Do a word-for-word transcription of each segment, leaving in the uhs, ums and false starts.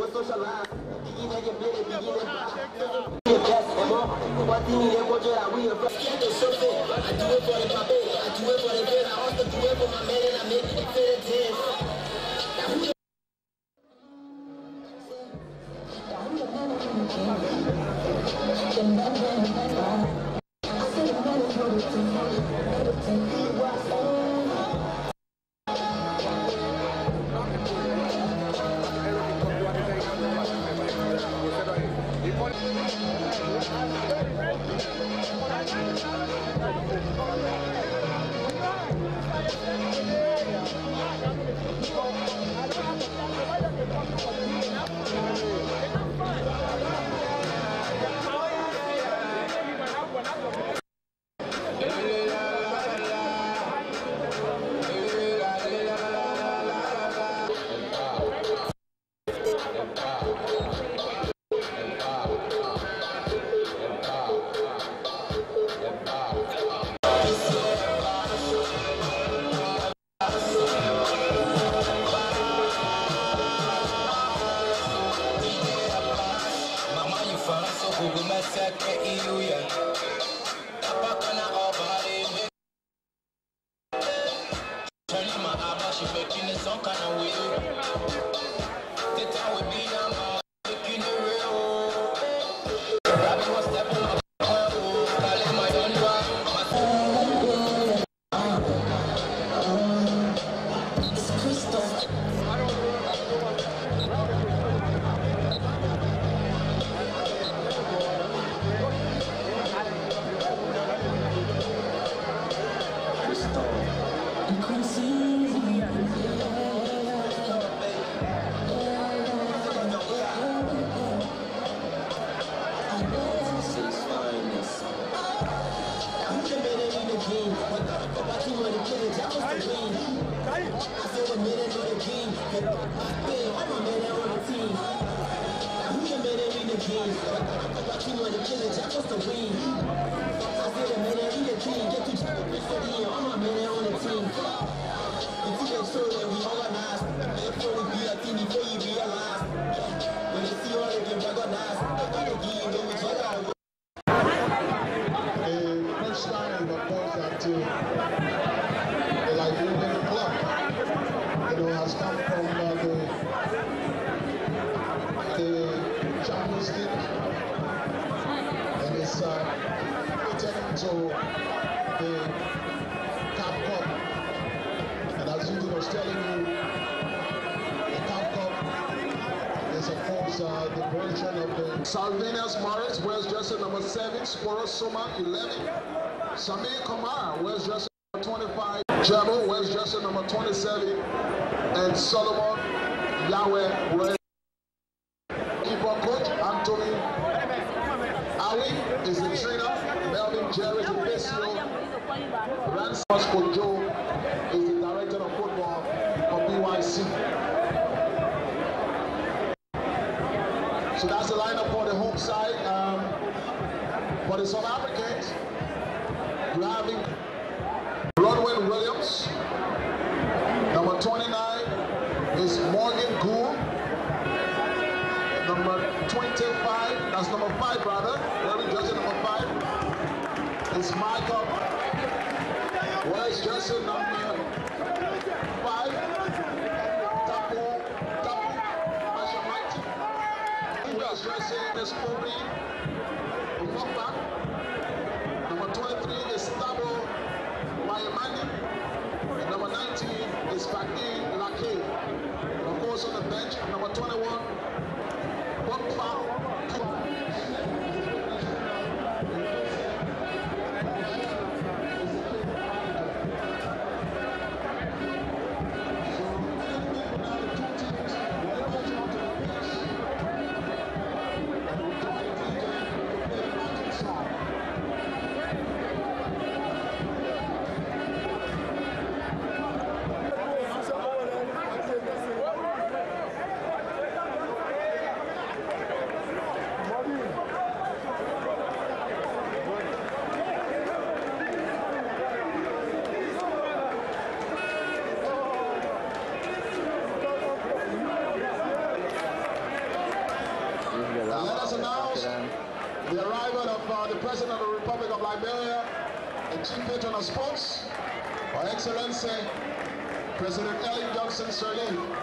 socialize. Begin at your minute, begin at best and more. One thing you never do, I will. I do it for the puppet, I do it for the bill. I also do it for my man, and I make it fit in. Salvinius Morris, wears jersey number seven. Sporo Soma, eleven. Samir Kamara, wears jersey number twenty-five. Jamo, wears jersey number twenty-seven. And Solomon Yahweh, wears keeper coach Anthony Ali is the trainer. Melvin Jerry is the basio. Ransom Kojo is the director of football for B Y C. So that's the lineup for the home side. Um, for the South Africans, you're having Bronwyn Williams. Number twenty-nine is Morgan Gould. Number twenty-five, that's number five, brother. Wearing jersey number five is Michael. Wears jersey number five. Tapo, Tapo, Ashamite. Wears jersey is Kobe Umokpa. Number twenty-three is Tabo Mayamani. Number nineteen is Fakir Lake. Of course, on the bench, number twenty-one, Bokpa. President of the Republic of Liberia and Chief Patron of Sports, Her Excellency President Ellen Johnson Sirleaf.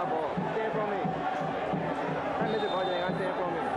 that ball. Stay from me. Can't miss the ball, you can't stay from me.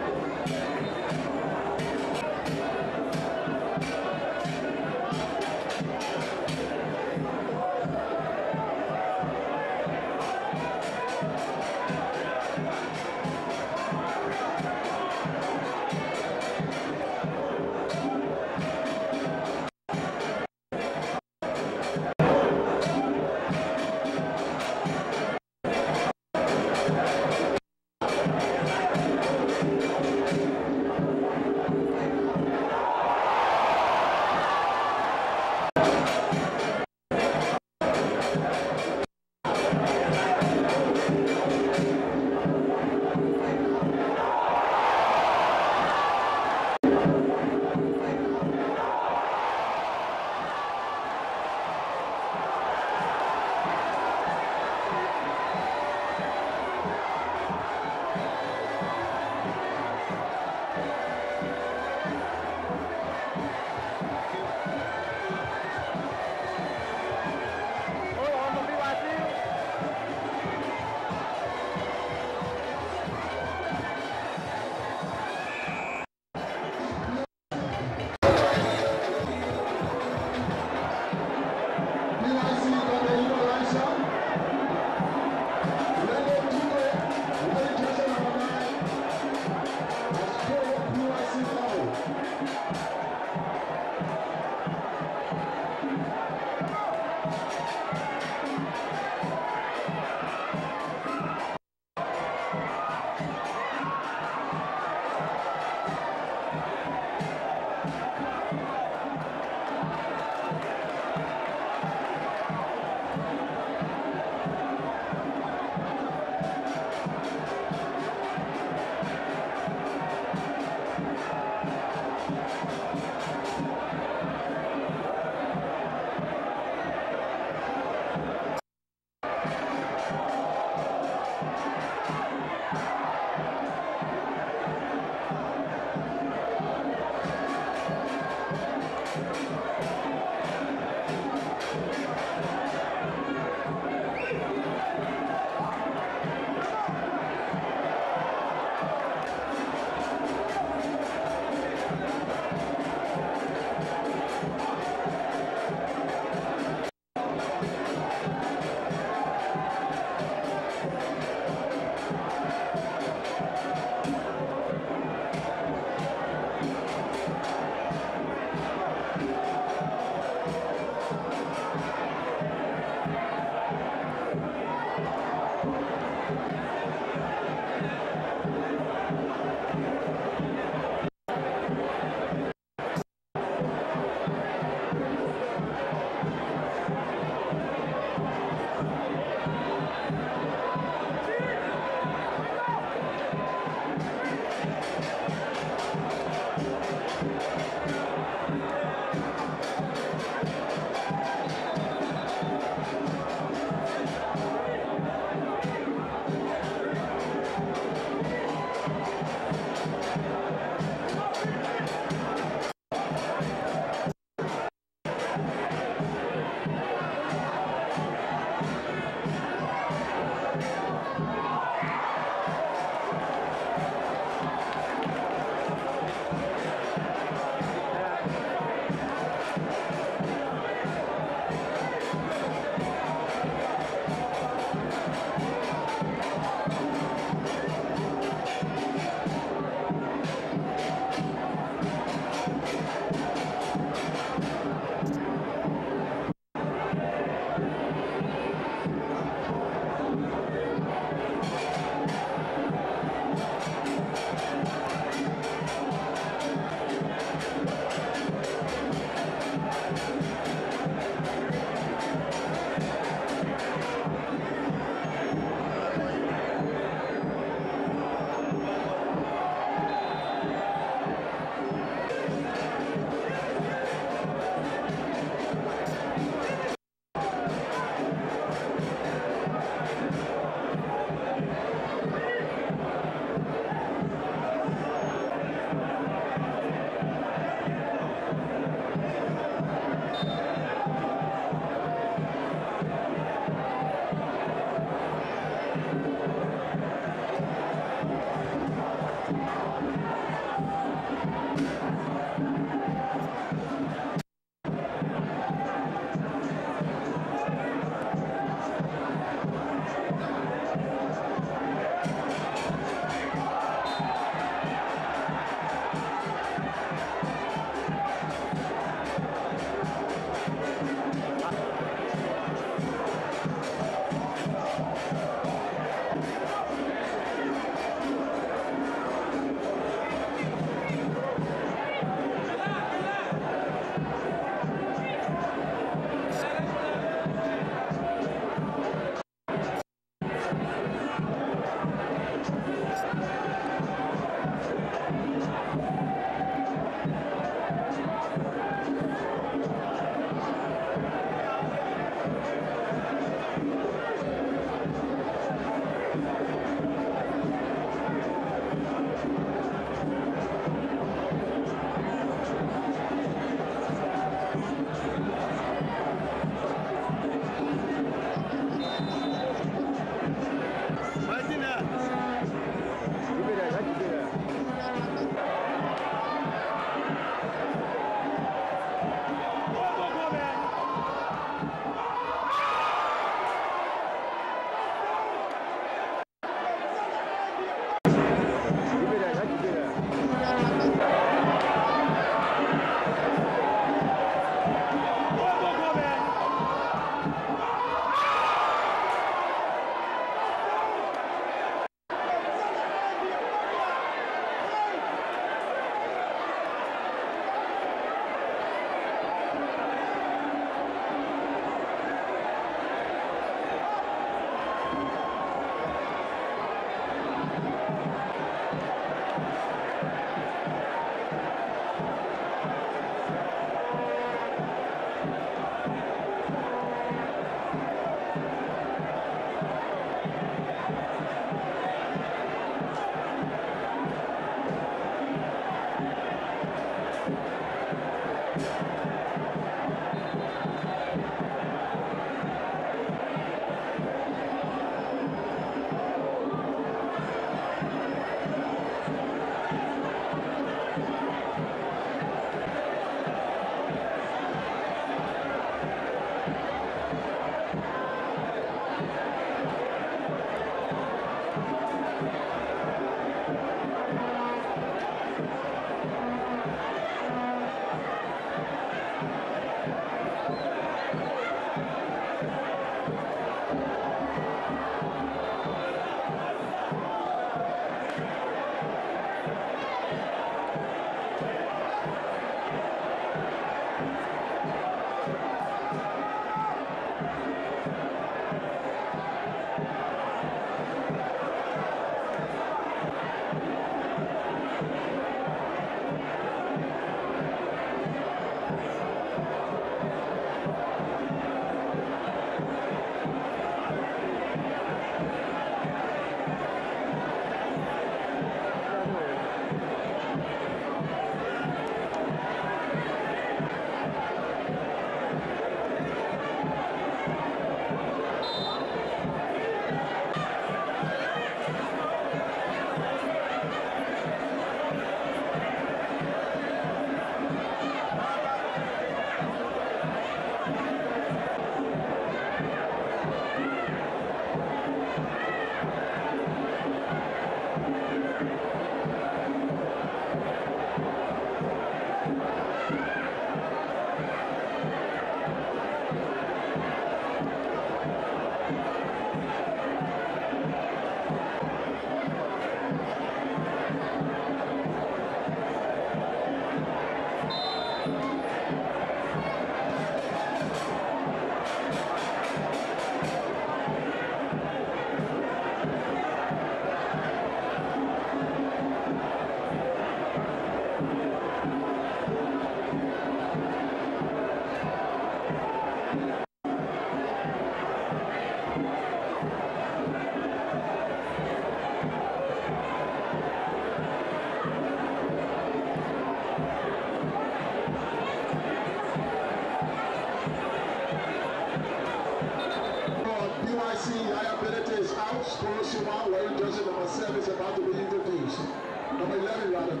see liability is out. Sporo Soma, wearing jersey number seven, is about to be introduced. Number eleven, rather.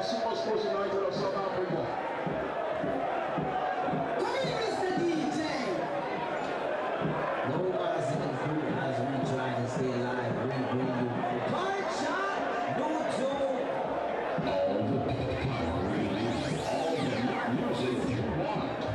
from Super Sports United of South Africa. Come in, Mister D J. Nobody's in the group as we try to stay alive. We bring you one shot, no two. All the power release, all the music you want.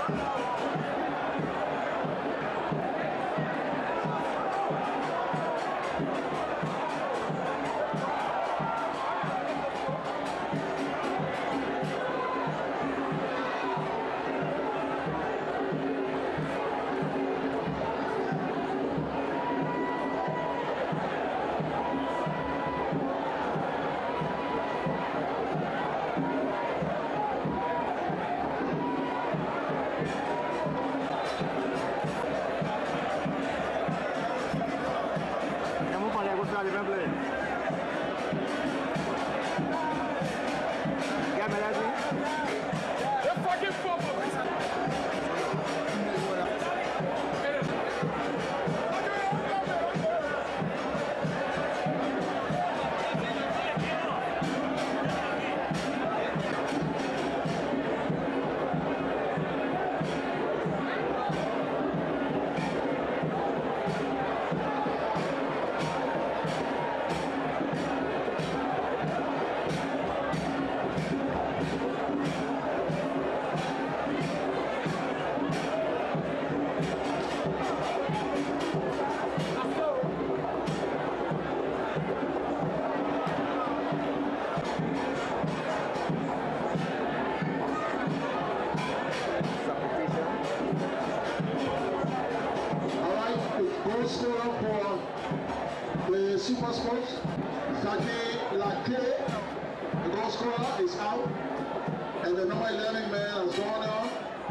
Super Sports, Zaki Lake, the goal scorer, is out, and the number eleven man has gone on.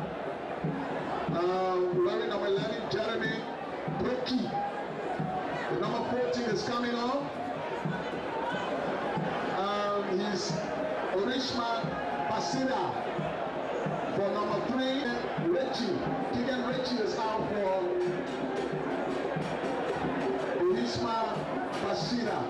Um, wearing number eleven, Jeremy Brookie. The number fourteen is coming on. Um, he's Orishma Pasida. For number three, Richie. Keegan Richie is out for Orishma Pasida.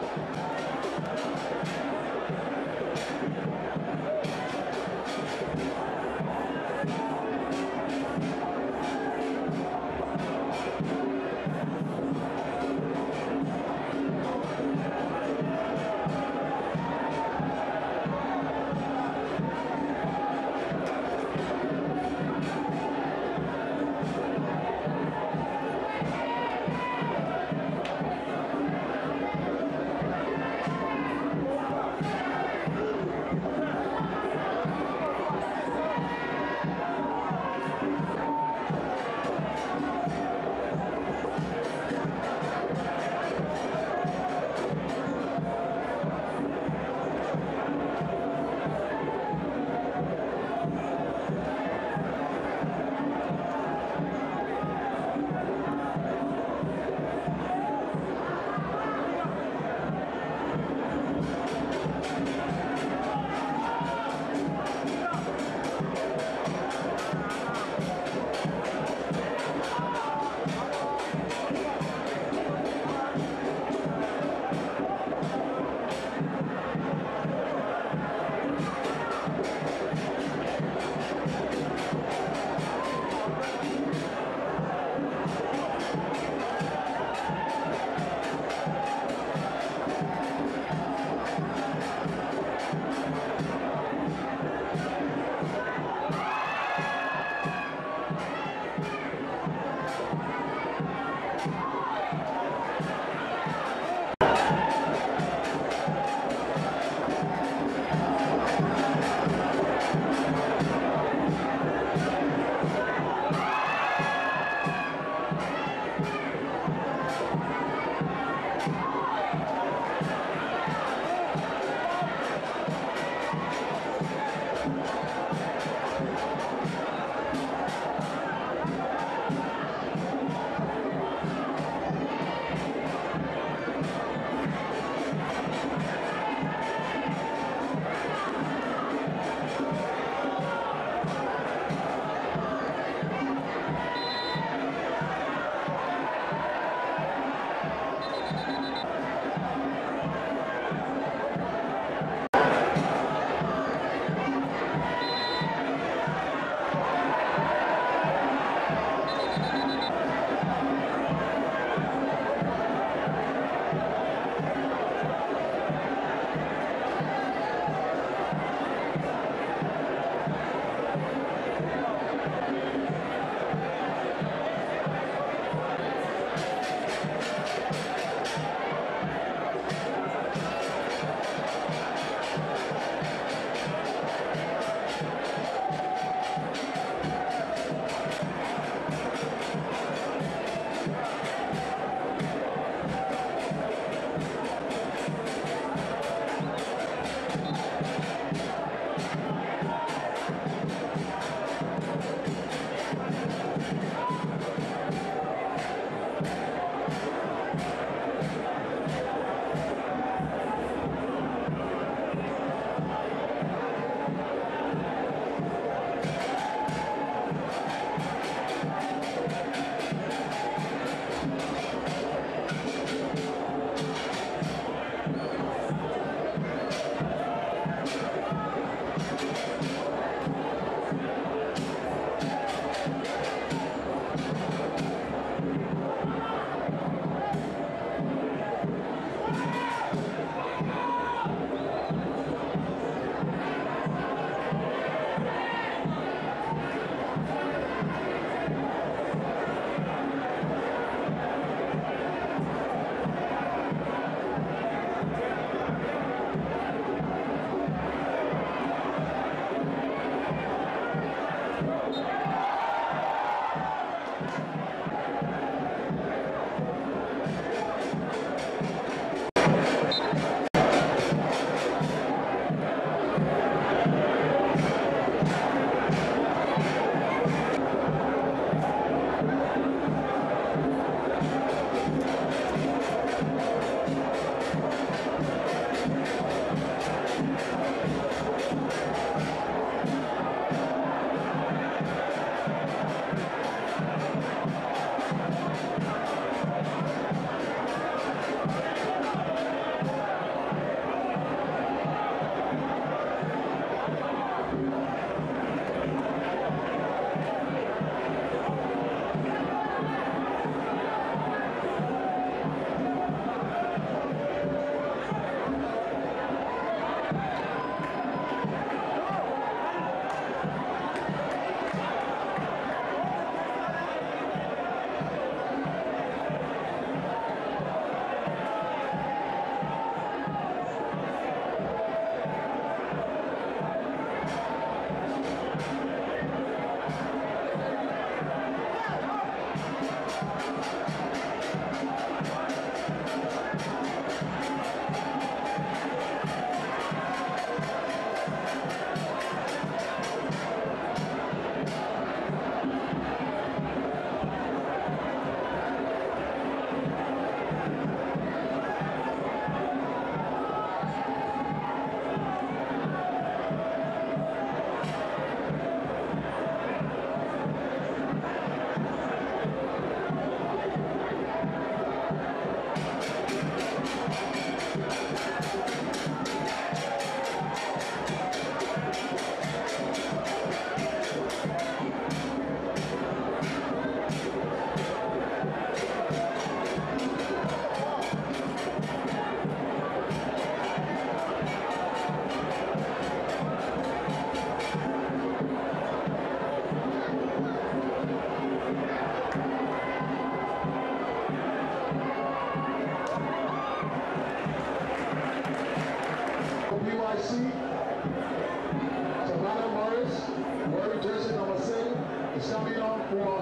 Samuel for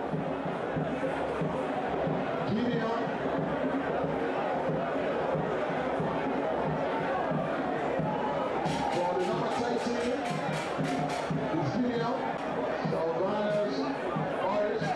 Gideon. For the number thirteen is Gideon. So runners, artists.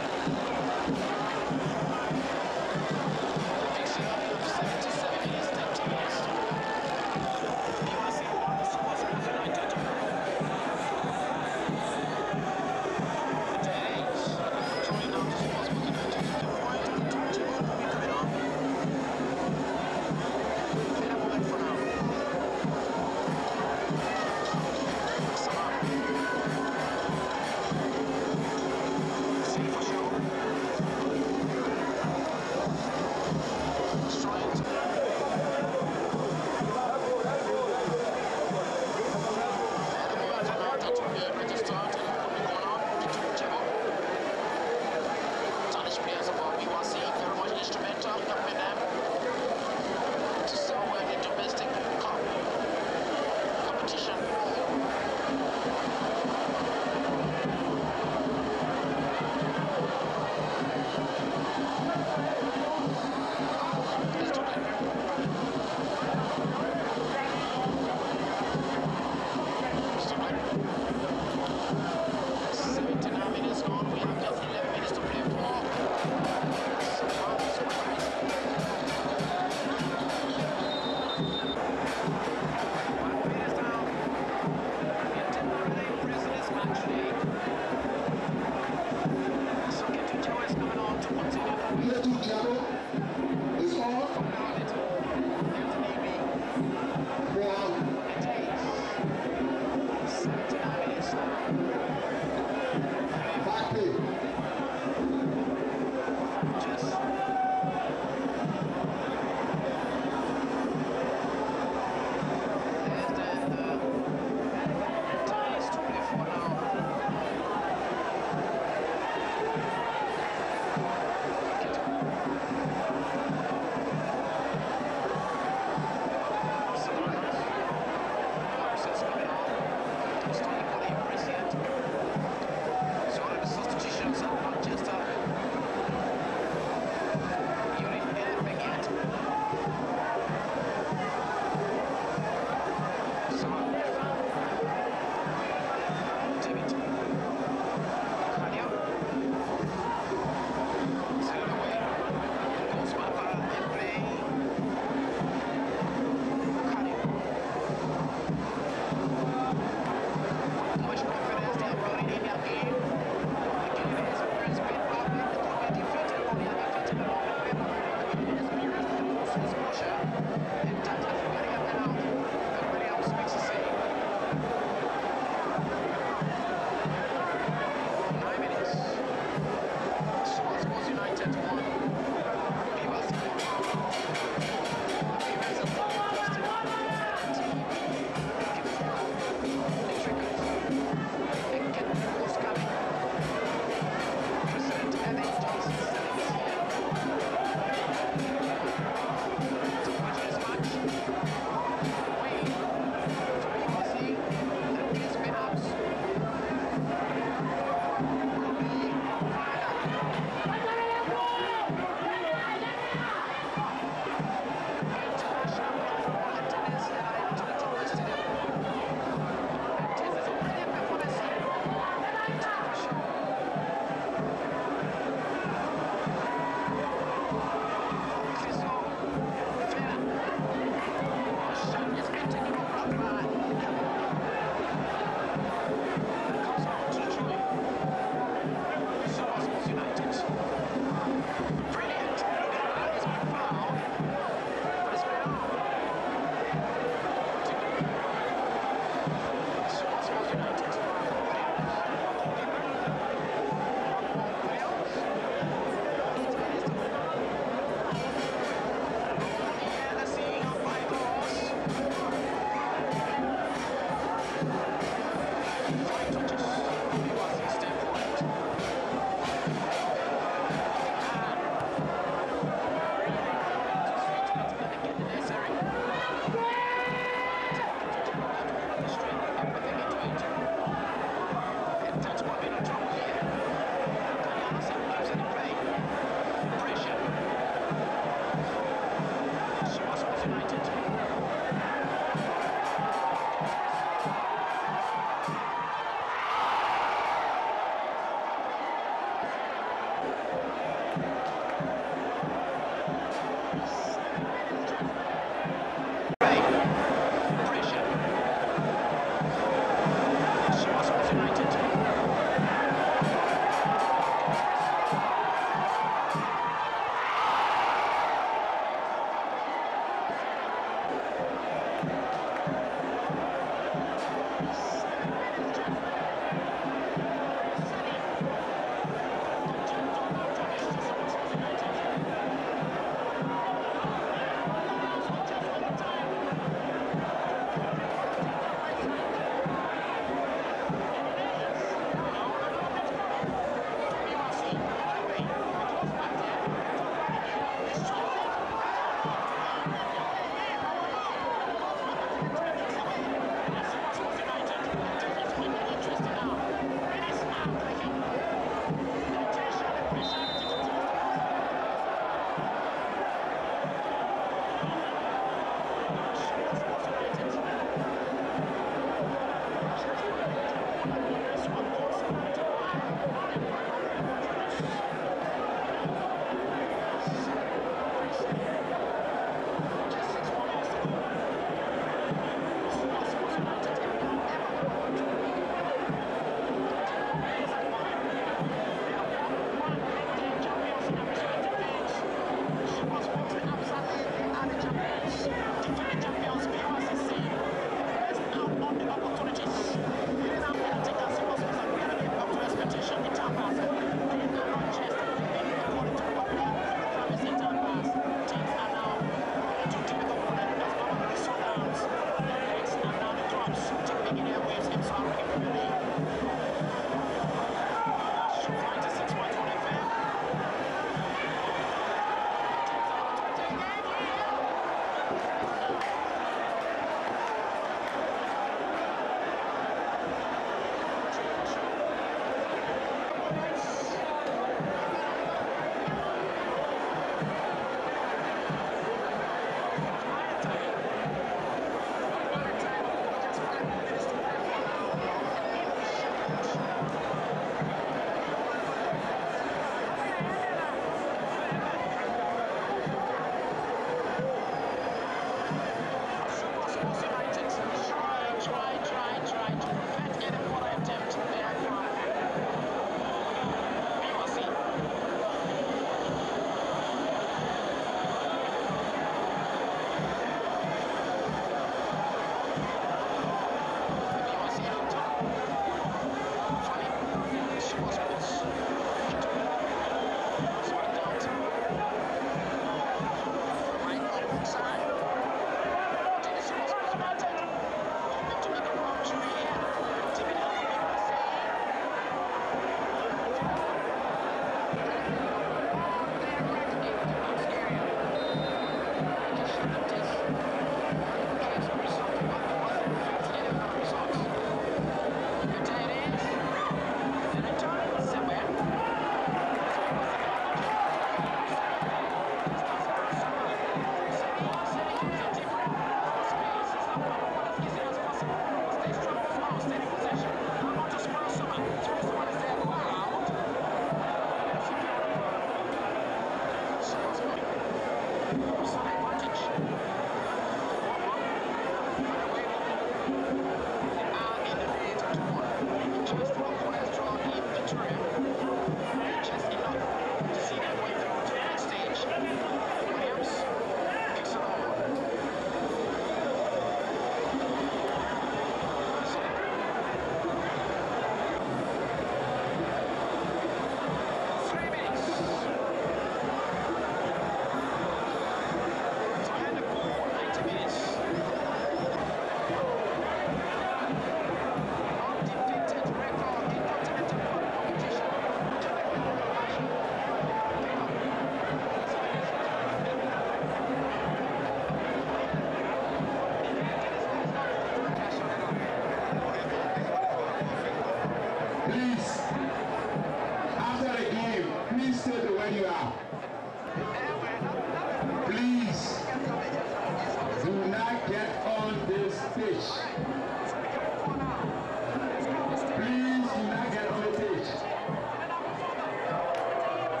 Please do not get on the pitch.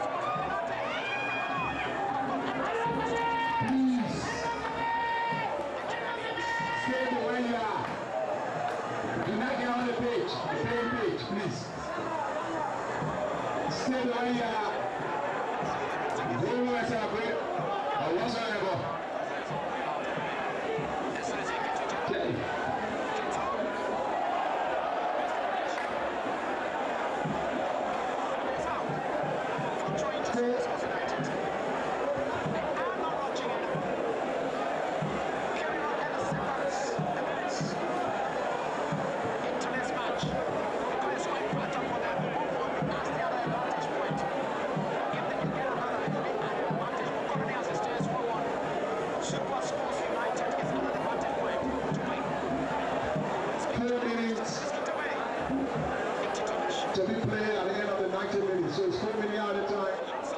To be played at the end of the ninety minutes, so it's four minutes out of time.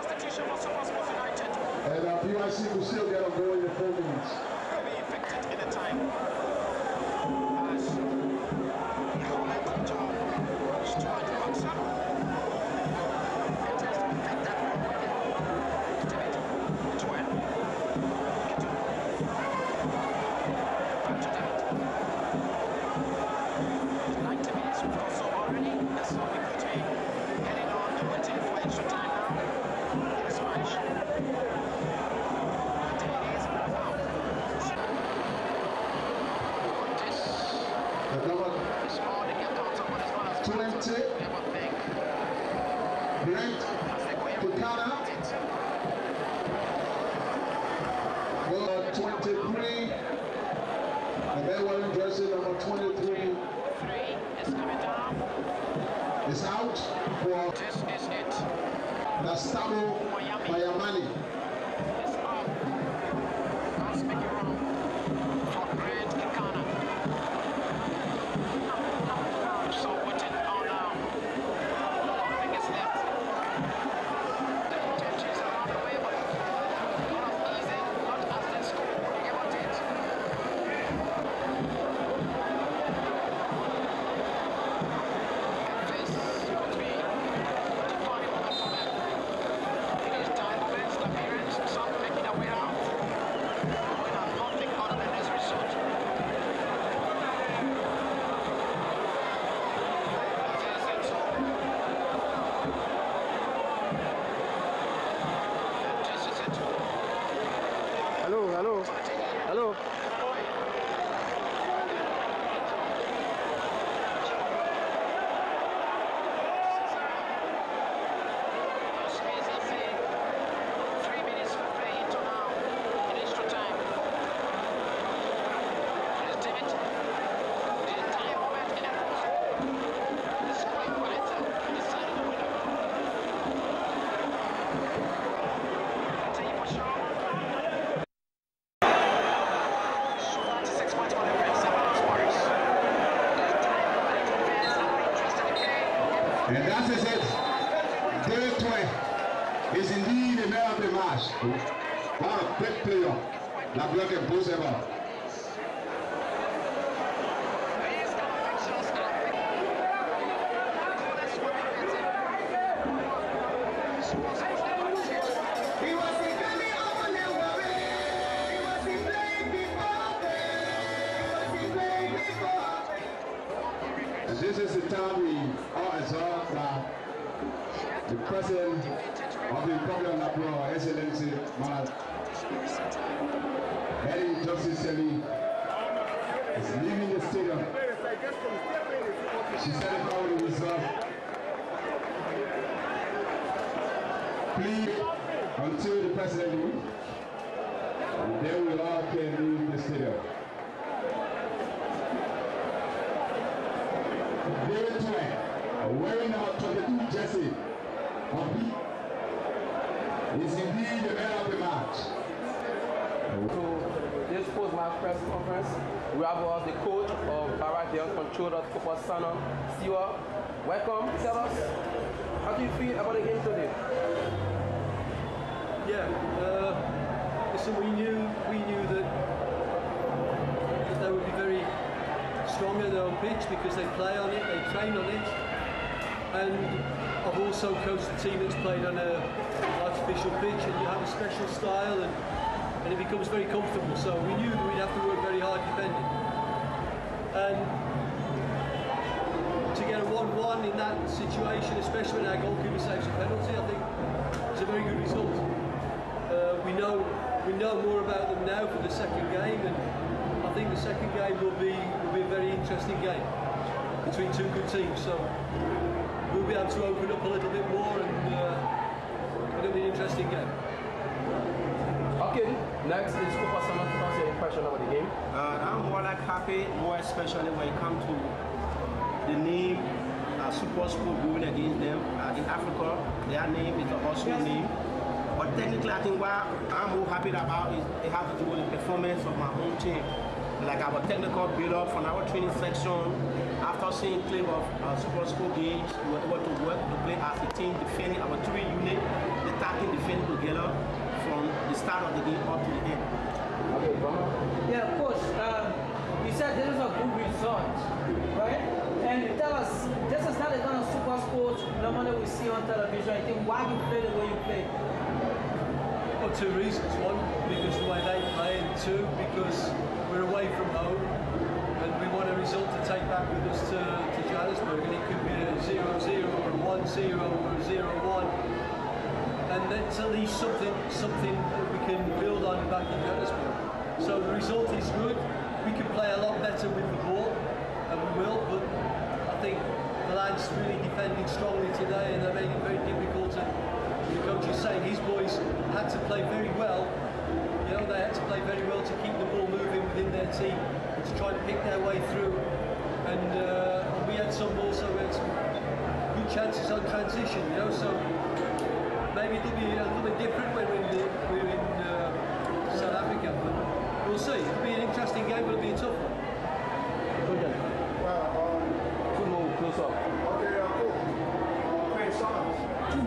And uh, P Y C will still get on goal in four minutes. twenty, Brent Kukana, number twenty-three, and then wearing jersey number twenty-three is out for Nastamo Mayamani. Hello, hello, hello. And that is it. Day twenty is indeed the man of the match. What a big player. La block and pose him up. This is the time we all observe that the President of the Republic of Labrador, Excellency Madam Eddie Johnson Selly, is leaving the stadium. She said it all the reserve. Please, until the President leaves, and then we all can leave the stadium. David Twain, wearing number twenty-two jersey of B, is indeed the man of the match. So this post-match press conference, we have uh, the coach of Barra Deon Controller, Cooper Sanon, Stewart. Welcome. Tell us, how do you feel about the game today? Yeah, uh, listen, we knew we knew that, that they would be very strong at their own pitch because they play on it, they train on it, and I've also coached a team that's played on a artificial pitch, and you have a special style, and, and it becomes very comfortable. So we knew that we'd have to work very hard defending, and to get a one one in that situation, especially when our goalkeeper saves a penalty, I think it's a very good result. Uh, we know we know more about them now for the second game, and I think the second game will be will be a very interesting game between two good teams. So we'll be able to open up a little bit more, and uh, it'll be an interesting game. Okay, next is Cooper Summer. What's your impression about the game? Uh, I'm more like happy, more especially when it comes to the name uh, Super Sport going against them uh, in Africa. Their name is the Oscar name. But technically, I think what I'm more happy about is it has to do with the performance of my own team. Like our technical build-up from our training section, after seeing clip of uh, Super Sport games, we were able to work to play as a team, defending our three units, attacking, defending together from the start of the game up to the end. Okay, Brahma? Yeah, coach, um, you said this is a good result, right? And tell us, this is not the kind of Super Sport normally we see on television. I think why you play the way you play? For two reasons. One, because the way they play, and two, because we're away from home and we want a result to take back with us to, to Johannesburg, and it could be a zero zero or a one zero or a zero one. And that's at least something something that we can build on back in Johannesburg. So the result is good. We can play a lot better with the ball, and we will, but I think the lads really defending strongly today, and they made it very difficult. To, the coach is saying his boys had to play very well. You know, they had to play very well to keep the ball moving within their team and to try and pick their way through. And uh, we had some also we had some good chances on transition, you know, so maybe it'll be a little bit different when we're in, the, we're in uh, South Africa, but we'll see. It'll be an interesting game, but it'll be a tough one. Okay. Well, um, Two more close up. okay, uh, cool. Uh, hey, Sons.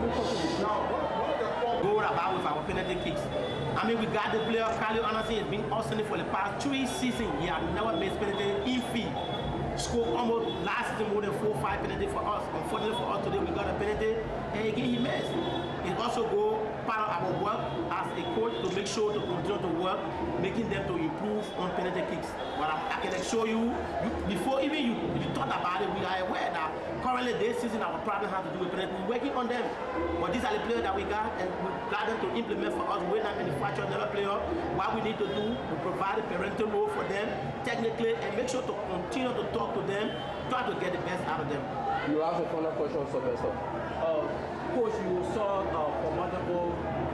Now, what, what are the problems? Go about with our penalty kicks. I mean, we got the player, Carlo Anderson, has been awesome for the past three seasons. He has never missed penalty in field. Scored almost last season more than four or five penalty for us. Unfortunately for us today, we got a penalty, and again he missed. It also go part of our work as a coach to make sure to continue to work, making them to improve on penalty kicks. But I, I can assure you, you, before even you, you thought about it, we are aware that currently this season our problem has to do with penalty. We're working on them. But these are the players that we got, and we got them to implement for us. We're not manufacturing another player. What we need to do, we provide a parental role for them technically, and make sure to continue to talk to them, try to get the best out of them. You ask a final question, so best of. Uh, Coach, you saw uh, formidable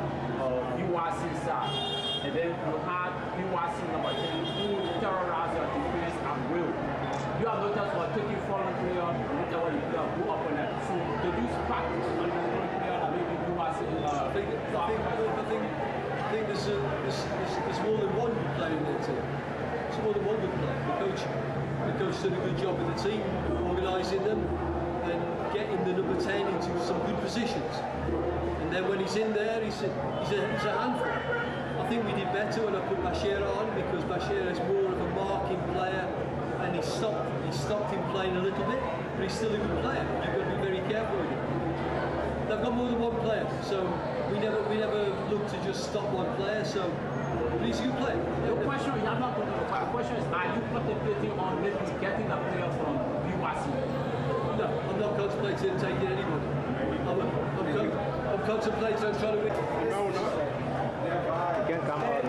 uh, U R C side, and then you had U R C number ten who terrorized your defense at will. You have noticed for taking foreign player, whichever you play, go up on that. So, did you practice on the foreign player that maybe U R C? Uh, I think, I think, I think, I think there's, a, there's, there's, there's more than one good player in their team. There's more than one good player. The coach, the coach did a good job with the team, organising them and getting the number ten into some good positions. And then when he's in there, he's a, he's a, he's a handful. I think we did better when I put Bashir on, because Bashir is more of a marking player, and he stopped, he stopped him playing a little bit, but he's still a good player. You've got to be very careful with him. They've got more than one player, so we never we never look to just stop one player. So, but he's a good player. The question, I'm not going to the question is, are you contemplating on maybe getting a player from U R C? No, I'm not contemplating taking anybody. I'm, I'm, I'm contemplating on trying to win. No, no. You can come out.